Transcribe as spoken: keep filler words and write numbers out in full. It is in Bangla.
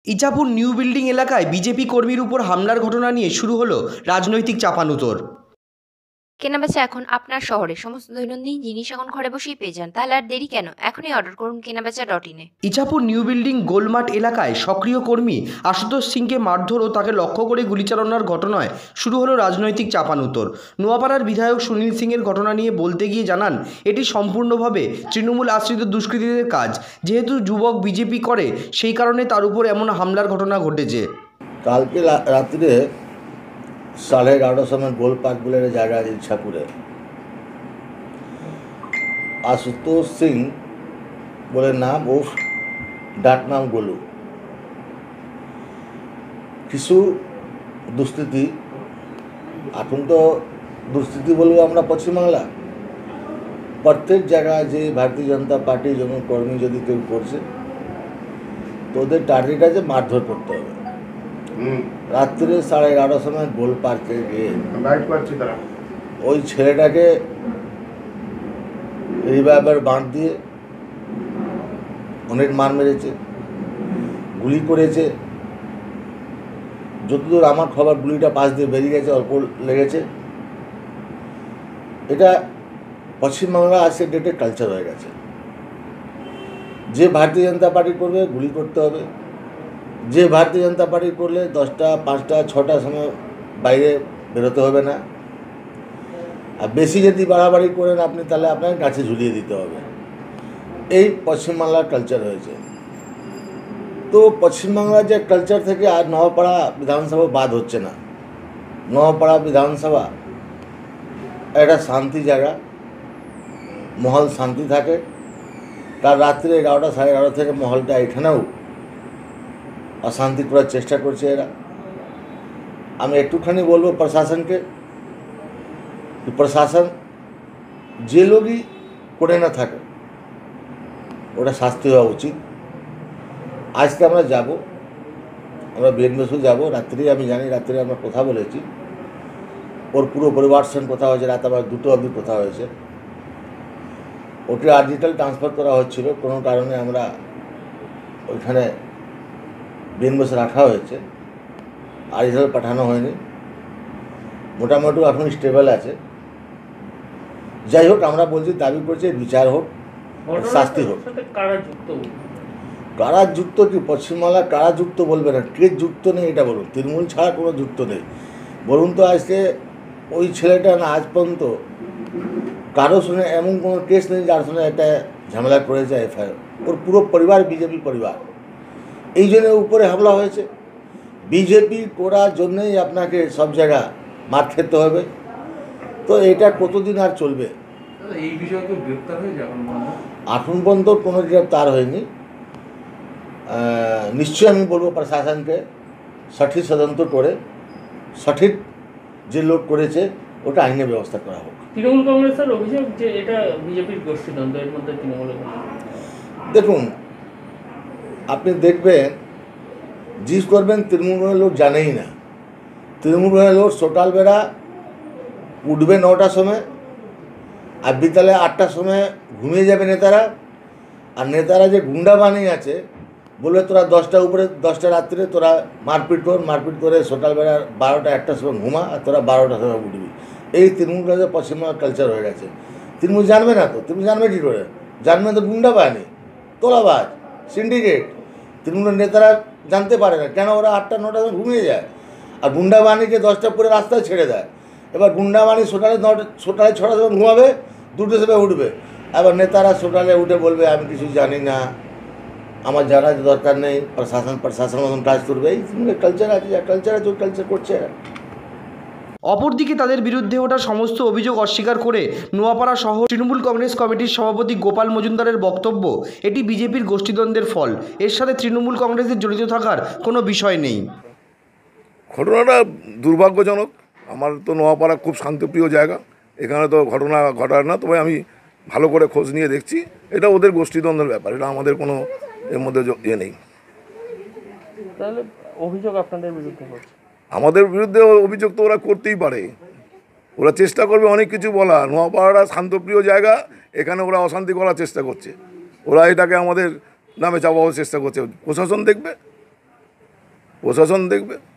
ইছাপুর নিউ বিল্ডিং এলাকায় বিজেপি কর্মীর উপর হামলার ঘটনা নিয়ে শুরু হলো রাজনৈতিক চাপানুতোর। কেনাবেচা এখন আপনার শহরে, সমস্ত দৈনন্দিন জিনিস এখন ঘরে বসেই পেয়ে যান। তাহলে আর দেরি কেন? এখনই অর্ডার করুন কেনাবেচা ডট ইনে। ইছাপুর নিউ বিল্ডিং গোলমাঠ এলাকায় সক্রিয় কর্মী আশুতোষ সিংকে মারধর ও তাকে লক্ষ্য করে গুলি চালানোর ঘটনায় শুরু হলো রাজনৈতিক চাপানুতোর। নোয়াপাড়ার বিধায়ক সুনীল সিংয়ের ঘটনা নিয়ে বলতে গিয়ে জানান, এটি সম্পূর্ণভাবে তৃণমূল আশ্রিত দুষ্কৃতীদের কাজ। যেহেতু যুবক বিজেপি করে, সেই কারণে তার উপর এমন হামলার ঘটনা ঘটেছে। কালকে রাত্রে সাড়ে এগারোটার সময় গোল পার্ক বলে একটা জায়গা আছে ইচ্ছাপুরে, আশুতোষ সিং বলে নাম, ও ডাক নাম গোলু, কিছু দুষ্কৃতী, এখন তো দুষ্কৃতী বলবো আমরা পশ্চিমবাংলা, প্রত্যেক জায়গায় যে ভারতীয় জনতা পার্টি যখন কর্মী যদি কেউ করছে তো ওদের টার্গেট আছে মারধর করতে হবে। রাত্রে সাড়ে এগারোটার সময় গোল পার্কে গিয়ে ওই ছেলেটাকে রিভলভার বাঁধ দিয়ে অনেক মার মেরেছে, গুলি করেছে। যতদূর আমার খবর, গুলিটা পাশ দিয়ে বেরিয়ে গেছে, অল্প লেগেছে। এটা পশ্চিমবাংলা আজকের ডেটে কালচার হয়ে গেছে। যে ভারতীয় জনতা পার্টি করবে গুলি করতে হবে, যে ভারতীয় জনতা পার্টি করলে দশটা পাঁচটা ছটার সময় বাইরে বেরোতে হবে না, আর বেশি যদি বাড়াবাড়ি করেন আপনি তাহলে আপনাকে গাছে ঝুলিয়ে দিতে হবে। এই পশ্চিমবাংলার কালচার হয়েছে। তো পশ্চিমবাংলার যে কালচার থেকে আর নওয়াপাড়া বিধানসভা বাদ হচ্ছে না। নওয়াপাড়া বিধানসভা একটা শান্তি জায়গা, মহল শান্তি থাকে। তার রাত্রে এগারোটা সাড়ে এগারোটা থেকে মহলটা এখানেও অশান্তি করার চেষ্টা করছে এরা। আমি একটুখানি বলবো প্রশাসনকে, প্রশাসন যে লোকই করে না থাকে ওটা শাস্তি হওয়া উচিত। আজকে আমরা যাব, আমরা বিএনপিসু যাব রাত্রি, আমি জানি রাত্রে আমরা কথা বলেছি, ওর পুরো পরিবার সঙ্গে কথা হয়েছে, রাত আমার দুটো অবধি কথা হয়েছে। ওকে আর্জিটাল ট্রান্সফার করা হচ্ছিল, কোনো কারণে আমরা ওইখানে বিএনপিসে রাখা হয়েছে, আর্জিটাল পাঠানো হয়নি। মোটামুটি এখন স্টেবল আছে। যাই হোক, আমরা বলছি, দাবি করছি বিচার হোক, শাস্তি হোক। কারা যুক্ত কি পশ্চিমবাংলা কারা যুক্ত বলবে না, কে যুক্ত নেই এটা বলুন। তৃণমূল ছাড়া কোনো যুক্ত নেই বলুন তো। আজকে ওই ছেলেটা না আজ পর্যন্ত কারো সঙ্গে এমন কোনো কেস নেই যার সঙ্গে একটা ঝামেলা করেছে এফআইআর। ওর পুরো পরিবার বিজেপি পরিবার, এই জন্য উপরে হামলা হয়েছে। বিজেপি করার জন্যই আপনাকে সব জায়গা মার খেতে হবে। তো এটা কতদিন আর চলবে? এই বিষয়ে তো গ্রেপ্তার হয়ে যাবেন এখন পর্যন্ত কোনো গ্রেপ্তার হয়নি। নিশ্চয়ই আমি বলবো প্রশাসনকে সঠিক তদন্ত করে সঠিক যে লোক করেছে ওটা আইনের ব্যবস্থা করা হোক। তৃণমূল কংগ্রেসের অভিযোগ যে এটা বিজেপির গোষ্ঠীদ্বন্দ্ব, এর মধ্যে তৃণমূলের। দেখুন, আপনি দেখবেন জিজ্ঞেস করবেন, তৃণমূলের লোক জানেই না। তৃণমূলের লোক সকালবেলা উঠবে নটার সময়, আর বিকালে আটটার সময় ঘুমিয়ে যাবে নেতারা। আর নেতারা যে গুন্ডা বানিয়ে আছে, বলে তোরা দশটা উপরে দশটা রাত্রে তোরা মারপিট কর, মারপিট করে সকালবেলা বারোটা একটার সময় ঘুমা, আর তোরা বারোটার সময় উঠবি। এই তৃণমূল কাজে পশ্চিমবঙ্গের কালচার হয়ে গেছে। তৃণমূল জানবে না তো, তৃণমূল জানবে কী করে? জানবে তো গুন্ডা বাহিনী, তোলাবাজ, সিন্ডিকেট। তৃণমূলের নেতারা জানতে পারে না, কেন ওরা আটটা নটার সময় ঘুমিয়ে যায়, আর গুন্ডা বাহিনীকে দশটা পরে রাস্তায় ছেড়ে দেয়। এবার গুন্ডা বাহিনী সকালে নটা সকালে ছটার সময় ঘুমাবে, দুটোর সময় উঠবে। এবার নেতারা সকালে উঠে বলবে আমি কিছু জানি না, আমার জানার দরকার নেই, প্রশাসন প্রশাসন মতন কাজ করবে। এই কালচার আছে, যা কালচার আছে ওই কালচার করছে। অপরদিকে তাদের বিরুদ্ধে ওঠা সমস্ত অভিযোগ অস্বীকার করে নোয়াপাড়া শহর তৃণমূল কংগ্রেস কমিটির সভাপতি গোপাল মজুমদারের বক্তব্য, এটি বিজেপির গোষ্ঠীদ্বন্দ্বের ফল, এর সাথে তৃণমূল কংগ্রেসের জড়িত থাকার কোনো বিষয় নেই। ঘটনাটা দুর্ভাগ্যজনক। আমার তো নোয়াপাড়া খুব শান্তিপ্রিয় জায়গা, এখানে তো ঘটনা ঘটার না। তবে আমি ভালো করে খোঁজ নিয়ে দেখছি, এটা ওদের গোষ্ঠীদ্বন্দ্বের ব্যাপার, এটা আমাদের কোনো এর মধ্যে ইয়ে নেই। তাহলে অভিযোগ আপনাদের বিরুদ্ধে হচ্ছে? আমাদের বিরুদ্ধে অভিযোগ তো ওরা করতেই পারে, ওরা চেষ্টা করবে অনেক কিছু বলা। নোয়াপাড়াটা শান্তপ্রিয় জায়গা, এখানে ওরা অশান্তি করার চেষ্টা করছে, ওরা এটাকে আমাদের নামে চাপাবার চেষ্টা করছে। প্রশাসন দেখবে, প্রশাসন দেখবে।